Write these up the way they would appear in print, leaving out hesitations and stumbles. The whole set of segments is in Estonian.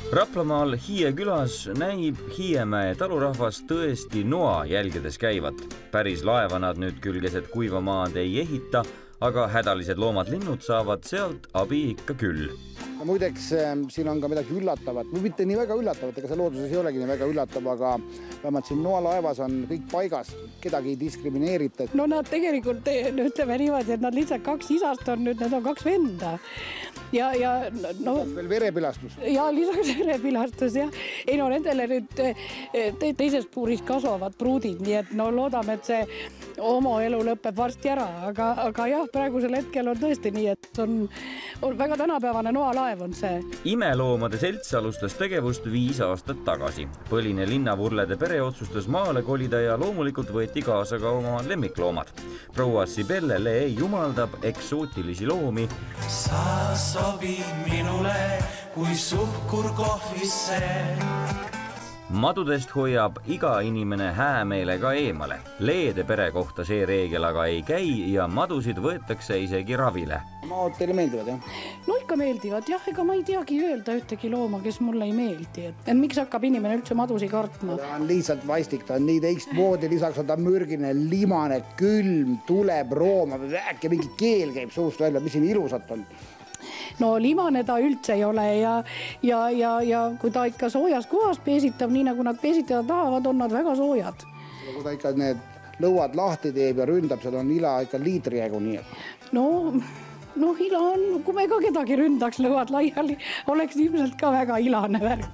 Raplamaal Hiie külas näib Hiiemäe talurahvas tõesti noa jälgedes käivat. Päris laeva nad nüüd küll keset kuiva maad ei ehita, aga hädalised loomad-linnud saavad sealt abi ikka küll. Muideks siin on ka midagi üllatavat, mitte nii väga üllatavat, ega see looduses ei olegi nii väga üllatav, aga vähemalt siin noalaevas on kõik paigas, kedagi ei diskrimineerita. No nad tegelikult ütleme niimoodi, et nad lihtsalt 2 isast on nüüd, need on 2 venda. Ja no veel verepilastus. Ja lisaks verepilastus, jah. Ei no nendele nüüd teises puuris kasvavad pruudid, nii et no loodame, et see oma elu lõpeb varsti ära, aga jah, praegusel hetkel on tõesti nii, et on väga tänapäevane noalaev on see. Imeloomade selts alustas tegevust 5 aastat tagasi. Põline linnavurlede pere otsustas maale kolida ja loomulikult võeti kaasa ka oma lemmikloomad. Proua Sibelle Lee jumaldab eksootilisi loomi. Sa sobi minule kui suhkur kohvisse. Madudest hoiab iga inimene häämeelega eemale. Leede pere kohta see reegel aga ei käi ja madusid võetakse isegi ravile. Maod teile meeldivad, jah? No ikka meeldivad, jah, ega ma ei teagi öelda ühtegi looma, kes mulle ei meeldi. Et miks hakkab inimene üldse madusi kartma? Ta on lihtsalt vastik, ta on nii teistmoodi, lisaks on ta mürgine, limane, külm, tuleb rooma, äkki mingi keel käib suust välja, mis siin ilusat on. No limane ta üldse ei ole ja kui ta ikka soojas kohas peesitab, nii nagu nad peesitada tahavad, on nad väga soojad. Ja kui ta ikka need lõuad lahti teeb ja ründab, seal on ila ikka liitri jagu nii. No ila on, kui me ka kedagi ründaks lõuad laiali, oleks ilmselt ka väga ilane värk.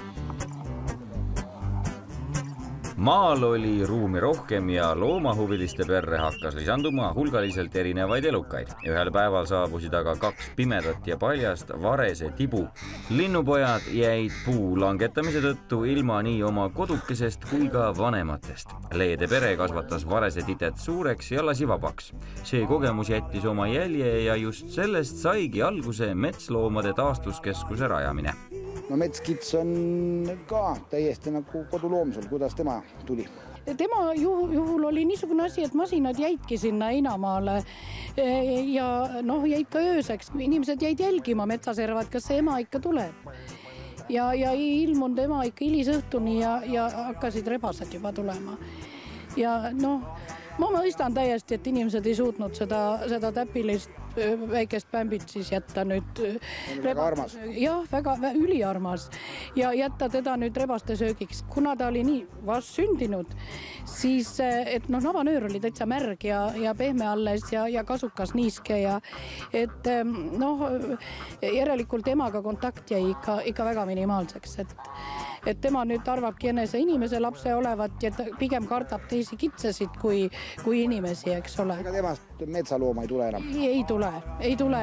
Maal oli ruumi rohkem ja loomahuviliste perre hakkas lisanduma hulgaliselt erinevaid elukaid. Ühel päeval saabusid aga 2 pimedat ja paljast varese tibu. Linnupojad jäid puu langetamise tõttu ilma nii oma kodukesest kui ka vanematest. Leede pere kasvatas varese titet suureks ja lasi vabaks. See kogemus jättis oma jälje ja just sellest saigi alguse metsloomade taastuskeskuse rajamine. No metskits on ka täiesti nagu koduloomisel, kuidas tema tuli? Tema juhul oli niisugune asi, et masinad jäidki sinna Einamaale ja jäid ka ööseks. Inimesed jäid jälgima metsaservad, kas see ema ikka tuleb. Ja ilmunud ema ikka hilisõhtuni ja hakkasid rebased juba tulema. Ja ma mõistan täiesti, et inimesed ei suutnud seda täpilist väikest pämbit siis jätta nüüd. Väga armas. Jah, väga üliarmas ja jätta teda nüüd rebaste söögiks. Kuna ta oli nii vast sündinud, siis et navanöör oli täitsa märg ja pehme alles ja kasukas niiske ja et järelikult emaga kontakt jäi ikka väga minimaalseks, et tema nüüd arvabki enese inimese lapse olevat ja pigem kardab teisi kitsasid kui inimesi, eks ole. Ega temast metsalooma ei tule enam? Ei tule.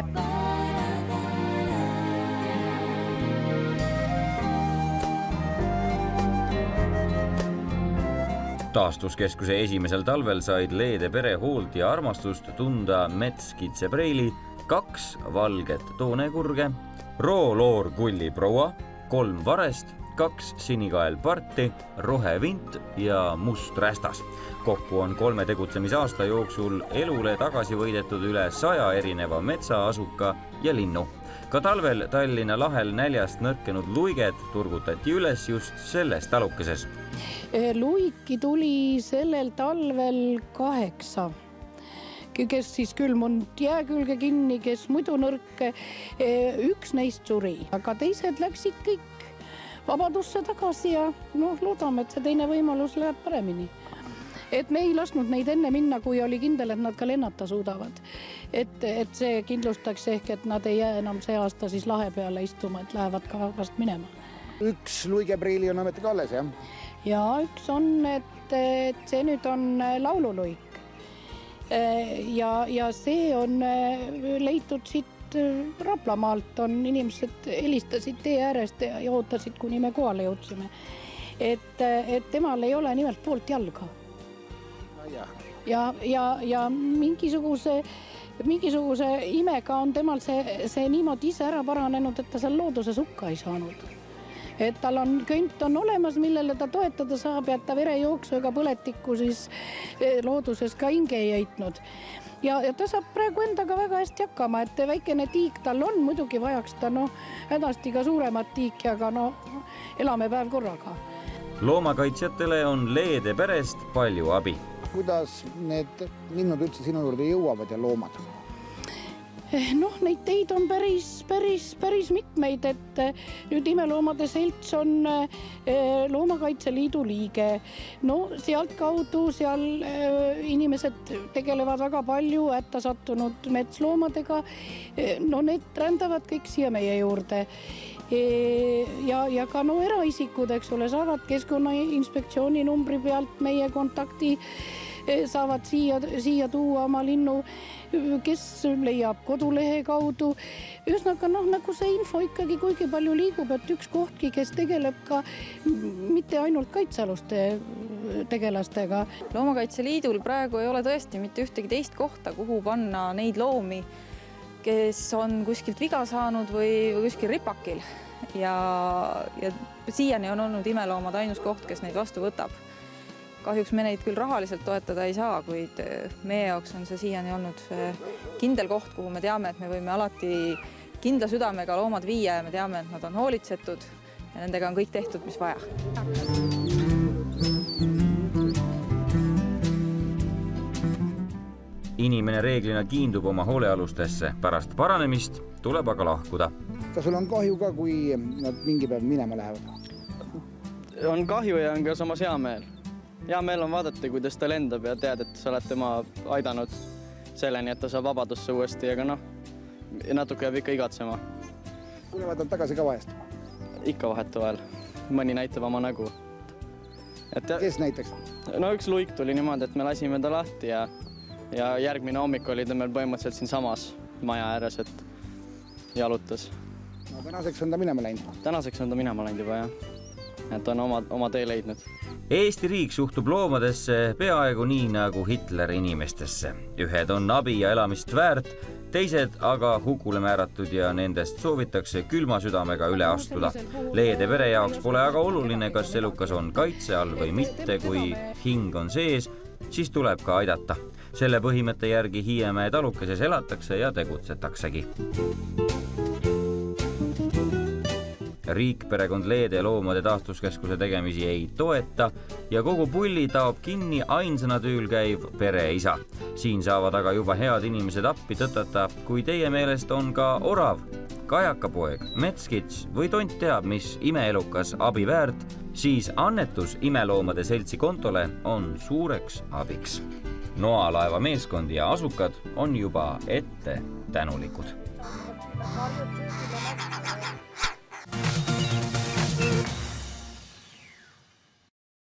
Taastuskeskuse esimesel talvel said Leede pere hoolt ja armastust tunda metskitsepreili, 2 valget toonekurge, rooloor kulli proua, 3 varest, 2 sinikaelparti, rohevint ja must rästas. Kokku on 3 tegutsemisaasta jooksul elule tagasi võidetud üle 100 erineva metsaasuka ja linnu. Ka talvel Tallinna lahel näljast nõrkenud luiget turgutati üles just selles talukeses. Luiki tuli sellel talvel 8. Kes siis külmunud jää külge kinni, kes muidu nõrke. 1 neist suri, aga teised läksid kõik vabadusse tagasi ja loodame, et see teine võimalus läheb paremini. Et me ei lasknud neid enne minna, kui oli kindel, et nad ka lennata suudavad. Et see kindlustaks ehk, et nad ei jää enam see aasta siis lahe peale istuma, et lähevad ka vast minema. 1 luigepreili on ametiga alles, jah? Ja 1 on, et see nüüd on laululuik. Ja see on leitud siit Raplamaalt, on inimesed helistasid tee äärest ja ootasid, kuni me kohale jõudsime. Et temal ei ole nimelt poolt jalga. Ja mingisuguse imega on temal see niimoodi ise ära paranenud, et ta seal looduses hukka ei saanud. et tal on könt on olemas, millele ta toetada saab, et ta verejooksu ega põletikku siis looduses ka hinge ei heitnud. Ja ta saab praegu endaga väga hästi hakkama, et väikene tiik tal on, muidugi vajaks ta hädasti ka suuremat tiiki, aga elame päev korraga. Loomakaitsjatele on Leede perest palju abi. Kuidas need linnud üldse sinu juurde jõuavad ja loomad? Neid teid on päris mitmeid, et nüüd Imeloomade Selts on Loomakaitse Liidu liige. Sealt kaudu seal inimesed tegelevad väga palju hätta sattunud metsloomadega. Need rändavad kõik siia meie juurde. Ja ka eraisikud, eks ole, saavad Keskkonnainspektsiooni numbri pealt meie kontakti, saavad siia tuua oma linnu, kes leiab kodulehe kaudu. Ühesõnaga, nagu see info ikkagi kuigi palju liigub, et üks kohtki, kes tegeleb ka mitte ainult kaitsealuste tegelastega. Loomakaitse Liidul praegu ei ole tõesti mitte ühtegi teist kohta, kuhu panna neid loomi, kes on kuskilt viga saanud või kuskil ripakil. Ja siiani on olnud Imeloomad ainus koht, kes neid vastu võtab. Kahjuks me neid küll rahaliselt toetada ei saa, kuid meie jaoks on see siiani olnud kindel koht, kuhu me teame, et me võime alati kindla südamega loomad viia ja me teame, et nad on hoolitsetud ja nendega on kõik tehtud, mis vaja. Inimene reeglina kiindub oma hoolealustesse. Pärast paranemist tuleb aga lahkuda. Kas sul on kahju ka, kui nad mingi päev minema lähevad? On kahju ja on ka samas hea meel. Hea meel on vaadata, kuidas ta lendab ja tead, et sa oled tema aidanud selleni, et ta saab vabadusse uuesti, aga natuke jääb ikka igatsema. Tulevad nad tagasi ka vahest? Ikka vahetuvahel. Mõni näitab oma nägu. Kes näiteks? Üks luik tuli niimoodi, et me lasime ta lahti ja järgmine hommik oli ta meil põhimõtteliselt siin samas maja ääres, et jalutas. Tänaseks on ta minema läinud? Tänaseks on ta minema läinud juba, jah. Et on oma tee leidnud. Eesti riik suhtub loomadesse peaaegu nii nagu Hitler inimestesse. Ühed on abi ja elamist väärt, teised aga hukule määratud ja nendest soovitakse külma südamega üle astuda. Leede pere jaoks pole aga oluline, kas elukas on kaitse all või mitte, kui hing on sees, siis tuleb ka aidata. Selle põhimõtte järgi Hiiemäe talukeses elatakse ja tegutsetaksegi. Riik perekond Leede loomade taastuskeskuse tegemisi ei toeta ja kogu pulli taob kinni ainsana tööl käiv pereisa. Siin saavad aga juba head inimesed appi tõtata, kui teie meelest on ka orav, kajakapoeg, metskits või tont teab, mis imeelukas abi väärt, siis annetus Imeloomade Seltsi kontole on suureks abiks. Noalaeva meeskond ja asukad on juba ette tänulikud.